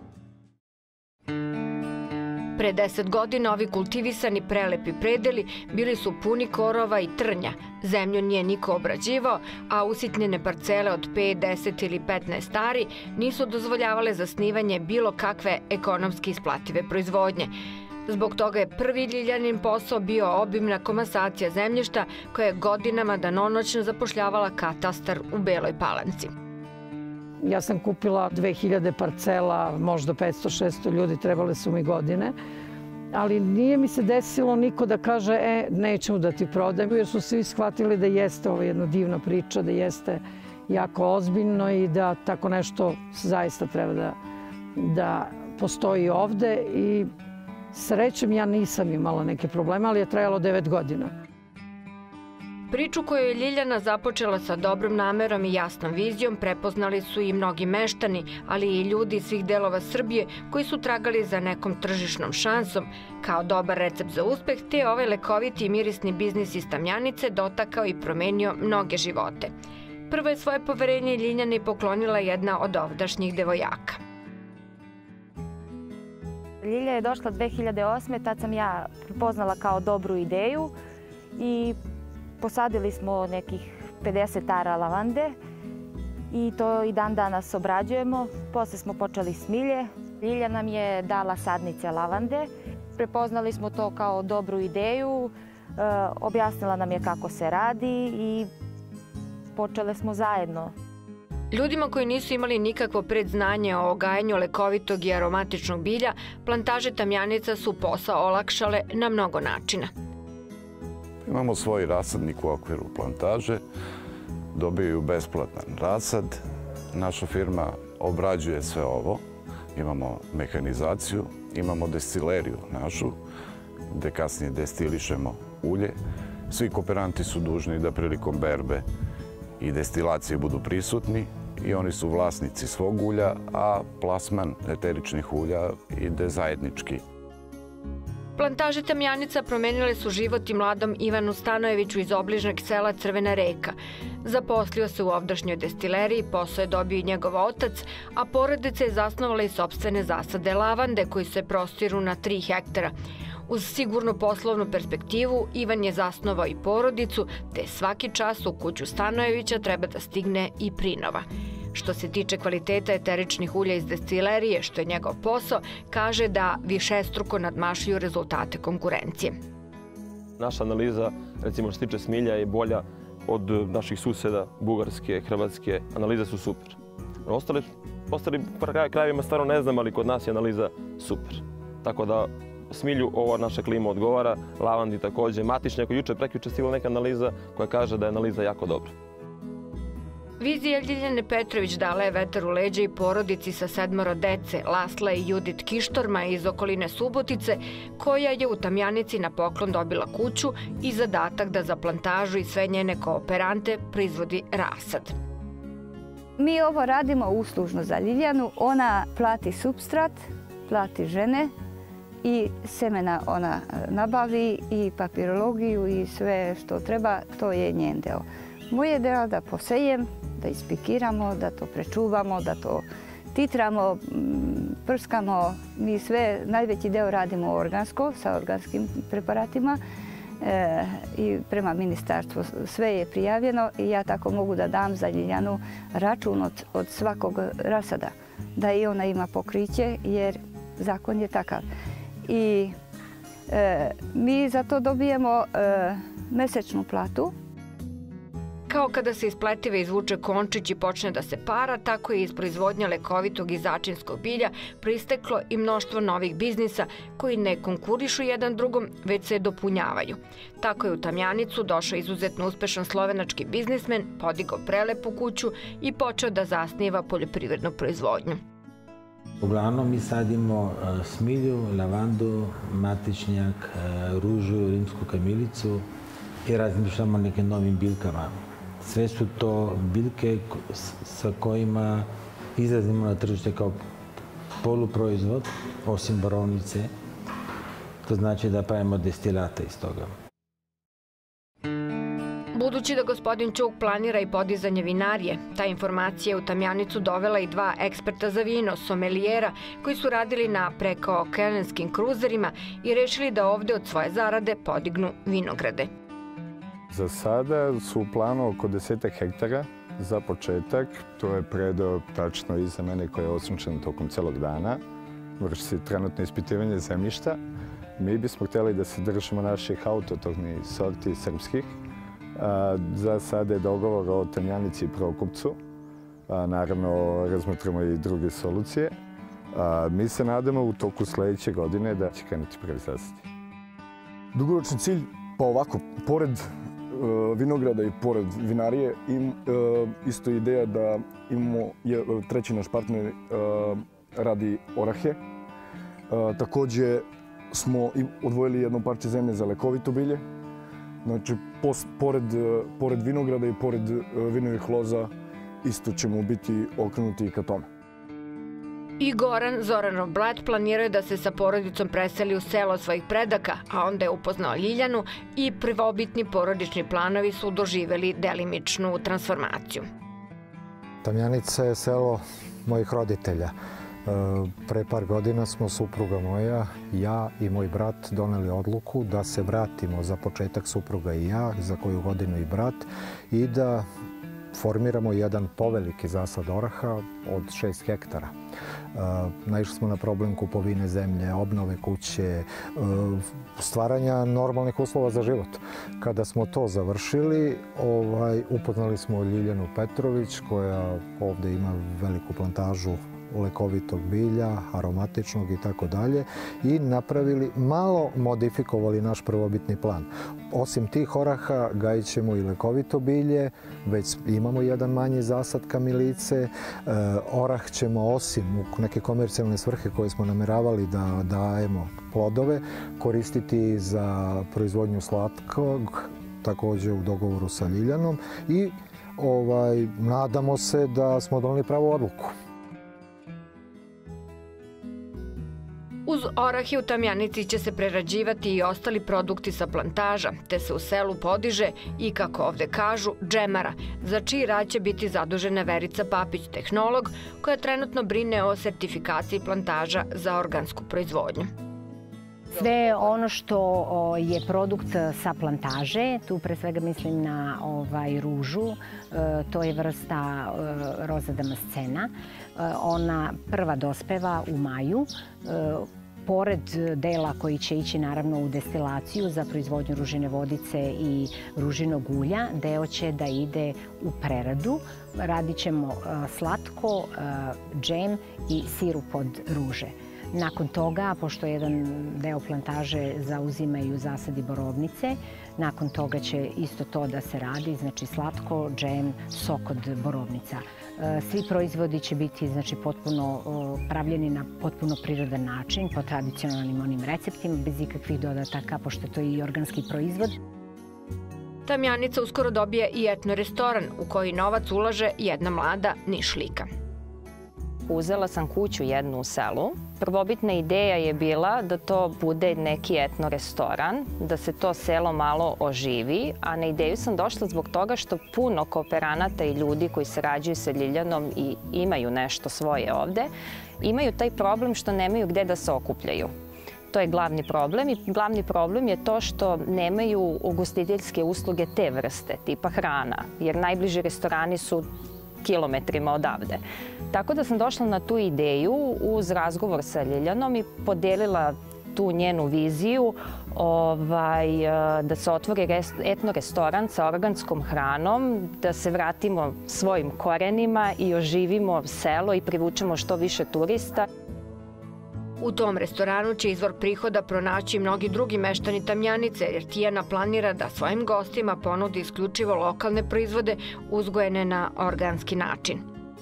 Pre deset godina ovi kultivisani prelepi predeli bili su puni korova i trnja. Zemlju nije niko obrađivao, a usitnjene parcele od pet, deset ili petnaest ari nisu dozvoljavale zasnivanje bilo kakve ekonomski isplative proizvodnje. Zbog toga je prvi Ljiljanin posao bio obimna komasacija zemljišta koja je godinama danonoćno zapošljavala katastar u Beloj Palanci. Ja sam kupila dve hiljade parcela, možda petsto šesto ljudi, trebale su mi godine, ali nije mi se desilo niko da kaže e, nećemo da ti prodajem, jer su svi shvatili da jeste ovo jedna divna priča, da jeste jako ozbiljno i da tako nešto zaista treba da, da postoji ovde i srećem ja nisam imala neke probleme, ali je trajalo devet godina. Priču koju je Ljiljana započela sa dobrom namerom i jasnom vizijom prepoznali su i mnogi meštani, ali i ljudi iz svih delova Srbije koji su tragali za nekom tržišnom šansom. Kao dobar recept za uspeh, te ovaj lekoviti i mirisni biznis iz Tamjanice dotakao i promenio mnoge živote. Prvo je svoje poverenje Ljiljani poklonila jedna od ovdašnjih devojaka. Ljilja je došla dve hiljade osme. Tad sam ja prepoznala kao dobru ideju i posadili smo nekih pedeset ara lavande i to i dan danas obrađujemo. Posle smo počeli smilje. Ljilja nam je dala sadnice lavande. Prepoznali smo to kao dobru ideju, objasnila nam je kako se radi i počele smo zajedno. Ljudima koji nisu imali nikakvo predznanje o gajanju lekovitog i aromatičnog bilja, plantaže Tamjanica su posao olakšale na mnogo načina. Imamo svoj rasadnik u okviru plantaže, dobiju besplatan rasad. Naša firma obrađuje sve ovo. Imamo mehanizaciju, imamo destileriju našu, gde kasnije destilišemo ulje. Svi kooperanti su dužni da prilikom berbe i destilacije budu prisutni i oni su vlasnici svog ulja, a plasman eteričnih ulja ide zajednički. Plantaže Tamjanica promenile su život i mladom Ivanu Stanojeviću iz obližnjeg sela Crvena Reka. Zaposlio se u ovdašnjoj destileriji, posao je dobio i njegov otac, a porodica je zasnovala i sopstvene zasade lavande koji se prostiru na tri hektara. Uz sigurnu poslovnu perspektivu, Ivan je zasnovao i porodicu, te svaki čas u kuću Stanojevića treba da stigne i prinova. Što se tiče kvaliteta eteričnih ulja iz destilerije, što je njegov posao, kaže da višestruko nadmašuju rezultate konkurencije. Naša analiza, recimo što se tiče smilja, je bolja od naših suseda, Bugarske, Hrvatske. Analize su super. Ostali, ostali krajevima stvarno ne znam, ali kod nas je analiza super. Tako da smilju ova naša klima odgovara, lavandi takođe, matičnjako. Juče, prekjuče stigla neka analiza koja kaže da je analiza jako dobra. Vizija Ljiljane Petrović dala je vetar u leđa i porodici sa sedmoro dece, Lasla i Judit Kištorma iz okoline Subotice, koja je u Tamjanici na poklon dobila kuću i zadatak da za plantažu i sve njene kooperante proizvodi rasad. Mi ovo radimo uslužno za Ljiljanu. Ona plati supstrat, plati žene i semena ona nabavi i papirologiju i sve što treba, to je njen deo. Moj je deo da posejem, da ispikiramo, da to prečuvamo, da to titramo, prskamo. Mi sve, najveći deo radimo organsko, sa organskim preparatima e, i prema ministarstvu sve je prijavljeno i ja tako mogu da dam za Ljiljanu račun od, od svakog rasada, da i ona ima pokriće, jer zakon je takav. I mi za to dobijemo mesečnu platu. Kao kada se iz pletive izvuče končić i počne da se para, tako je iz proizvodnja lekovitog i začinskog bilja proisteklo i mnoštvo novih biznisa koji ne konkurišu jedan drugom, već se dopunjavaju. Tako je u Tamjanicu došao izuzetno uspešan slovenački biznismen, podigao prelepu kuću i počeo da zasniva poljoprivrednu proizvodnju. Uglavnom mi sadimo smilju, lavandu, matičnjak, ružu, rimsku kamilicu i razmišljamo o nekim novim biljkama. Sve su to biljke sa kojima izlazimo na tržište kao poluproizvod, osim borovnice. To znači da pravimo destilate iz toga. Budući da gospodin Ćuk planira i podizanje vinarije, ta informacija je u Tamjanicu dovela i dva eksperta za vino, somelijera, koji su radili na prekookeanskim kruzerima i rešili da ovde od svoje zarade podignu vinograde. Za sada su u planu oko desetak hektara za početak. To je predao tačno iza mene koja je osunčena tokom celog dana. Vrši se trenutno ispitivanje zemljišta. Mi bismo htjeli da se držimo naših autotohnih sorti srpskih. Za sada je dogovor o Tamjanici i Prokupcu. Naravno, razmotrimo i druge solucije. Mi se nadamo u toku sledeće godine da će krenuti prvi zasadi. Dugoročni cilj, pa ovako, pored vinograda i pored vinarije, isto je ideja da imamo, treći naš partner radi orahe. Takođe smo odvojili jedno parče zemlje za lekovito bilje. Znači, pored vinograda i pored vinovih loza isto ćemo biti okrenuti i ka tome. I Goran Zoranov brat planirao je da se sa porodicom preseli u selo svojih predaka, a onda je upoznao Ljiljanu i prvobitni porodični planovi su doživeli delimičnu transformaciju. Tamjanica je selo mojih roditelja. Pre par godina smo supruga moja, ja i moj brat doneli odluku da se vratimo za početak supruga i ja, za koju godinu i brat, i da formiramo jedan poveliki zasad oraha od šest hektara. Naišli smo na problem kupovine zemlje, obnove kuće, stvaranja normalnih uslova za život. Kada smo to završili, upoznali smo Ljiljanu Petrović, koja ovde ima veliku plantažu lekovitog bilja, aromatičnog i tako dalje, i napravili, malo modifikovali naš prvobitni plan. Osim tih oraha gajit ćemo i lekovito bilje, već imamo jedan manji zasad kamilice. Orah ćemo, osim u neke komercijalne svrhe koje smo nameravali da dajemo plodove, koristiti za proizvodnju slatkog, takođe u dogovoru sa Ljiljanom, i nadamo se da smo doneli pravu odluku. Uz orahe u Tamjanici će se prerađivati i ostali produkti sa plantaža, te se u selu podiže i, kako ovde kažu, džemara, za čiji rad će biti zadužena Verica Papić, tehnolog, koja trenutno brine o sertifikaciji plantaža za organsku proizvodnju. Sve ono što je produkt sa plantaže, tu pre svega mislim na ružu, to je vrsta Roza Damascena. Ona prva dospeva u maju. Pored dela koji će ići naravno u destilaciju za proizvodnju ružine vodice i ružinog ulja, deo će da ide u preradu. Radit ćemo slatko, džem i sirup od ruže. Nakon toga, pošto jedan deo plantaže zauzimaju zasadi borovnice, nakon toga će isto to da se radi, znači slatko, džem, sok od borovnica. Svi proizvodi će biti potpuno pravljeni na potpuno prirodan način, po tradicionalnim onim receptima, bez ikakvih dodataka, pošto je to i organski proizvod. Tamjanica uskoro dobije i etno restoran u koji novac ulaže jedna mlada Nišlika. Uzela sam kuću jednu u selu. Prvobitna ideja je bila da to bude neki etno restoran, da se to selo malo oživi, a na ideju sam došla zbog toga što puno kooperanata i ljudi koji sarađuju sa Ljiljanom i imaju nešto svoje ovde, imaju taj problem što nemaju gde da se okupljaju. To je glavni problem i glavni problem je to što nemaju ugostiteljske usluge te vrste, tipa hrana, jer najbliži restorani su kilometrima odavde. Tako da sam došla na tu ideju uz razgovor sa Ljiljanom i podelila tu njenu viziju ovaj, da se otvori etno restoran sa organskom hranom, da se vratimo svojim korenima i oživimo selo i privučemo što više turista. U tom restoranu će izvor prihoda pronaći mnogi drugi meštani Tamjanice, jer Tijana planira da svojim gostima ponudi isključivo lokalne proizvode uzgojene na organski način.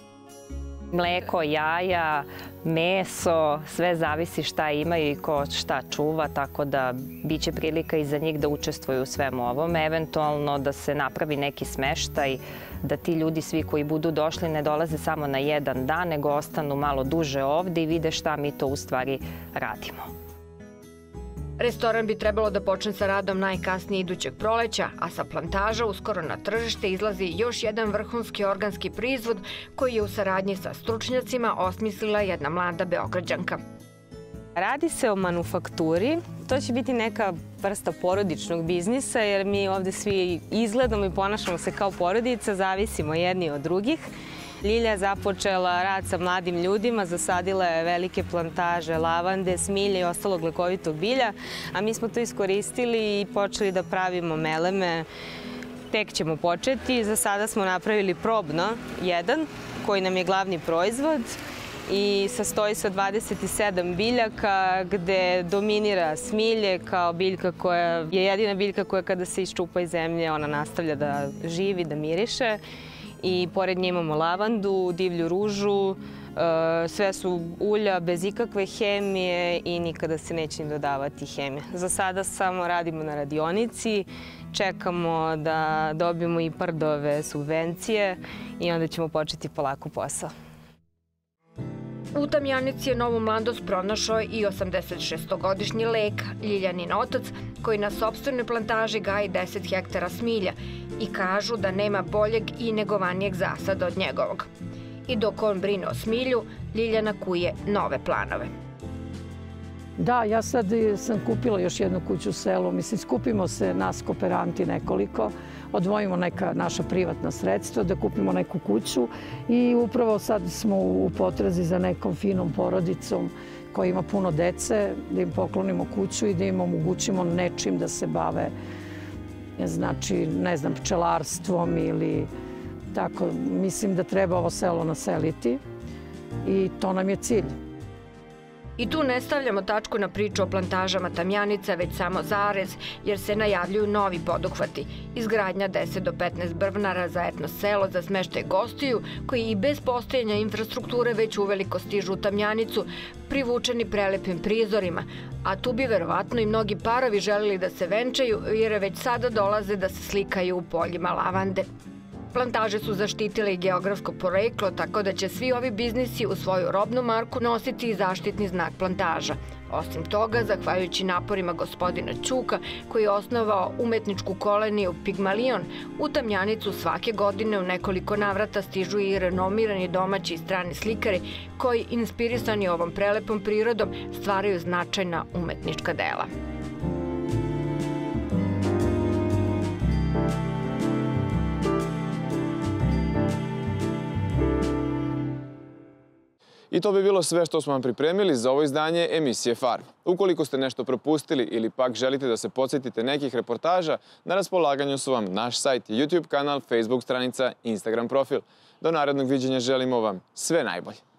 Mleko, jaja, meso, sve zavisi šta imaju i ko šta čuva, tako da bit će prilika i za njih da učestvuju u svemu ovom. Eventualno da se napravi neki smeštaj, da ti ljudi svi koji budu došli ne dolaze samo na jedan dan, nego ostanu malo duže ovde i vide šta mi to u stvari radimo. Restoran bi trebalo da počne sa radom najkasnije idućeg proleća, a sa plantaža uskoro na tržište izlazi još jedan vrhunski organski proizvod koji je u saradnji sa stručnjacima osmislila jedna mlada Beograđanka. Radi se o manufakturi. To će biti neka vrsta porodičnog biznisa jer mi ovde svi izgledamo i ponašamo se kao porodica, zavisimo jedni od drugih. Ljilja je započela rad sa mladim ljudima, zasadila je velike plantaže lavande, smilje i ostalog lekovitog bilja, a mi smo to iskoristili i počeli da pravimo meleme. Tek ćemo početi. Za sada smo napravili probno jedan, koji nam je glavni proizvod i sastoji se od dvadeset sedam biljaka gde dominira smilje kao biljka koja je jedina biljka koja kada se iščupa iz zemlje ona nastavlja da živi, da miriše. I pored nje imamo lavandu, divlju ružu, sve su ulja bez ikakve hemije i nikada se neće im dodavati hemija. Za sada samo radimo na radionici, čekamo da dobijemo I P A R D-ove subvencije i onda ćemo početi polako posao. U Tamjanici je novu mladost pronašao i osamdesetšestogodišnji Leka, Ljiljanin otac, koji na sopstvenoj plantaži gaji deset hektara smilja i kažu da nema boljeg i negovanijeg zasada od njegovog. I dok on brine o smilju, Ljiljana kuje nove planove. Da, ja sad sam kupila još jednu kuću u selu. Mislim, skupimo se nas kooperanti nekoliko, odvojimo neka naša privatna sredstva, da kupimo neku kuću i upravo sad smo u potrazi za nekom finom porodicom koja ima puno dece, da im poklonimo kuću i da im omogućimo nečim da se bave, znači, ne znam, pčelarstvom ili tako. Mislim da treba ovo selo naseliti i to nam je cilj. I tu ne stavljamo tačku na priču o plantažama Tamjanica, već samo zarez, jer se najavljuju novi poduhvati. Izgradnja deset do petnaest brvnara za etno selo za smeštaj gostiju, koji i bez postojanja infrastrukture već uveliko stižu u Tamjanicu, privučeni prelepim prizorima. A tu bi verovatno i mnogi parovi želeli da se venčaju, jer već sada dolaze da se slikaju u poljima lavande. Plantaže su zaštitile i geografsko poreklo, tako da će svi ovi biznisi u svoju robnu marku nositi i zaštitni znak plantaža. Osim toga, zahvaljujući naporima gospodina Ćuka, koji je osnovao umetničku koloniju Pigmalion, u Tamjanicu svake godine u nekoliko navrata stižu i renomirani domaći i strani slikari koji, inspirisani ovom prelepom prirodom, stvaraju značajna umetnička dela. I to bi bilo sve što smo vam pripremili za ovo izdanje emisije Farm. Ukoliko ste nešto propustili ili pak želite da se podsjetite nekih reportaža, na raspolaganju su vam naš sajt, YouTube kanal, Facebook stranica, Instagram profil. Do narednog viđenja želimo vam sve najbolje.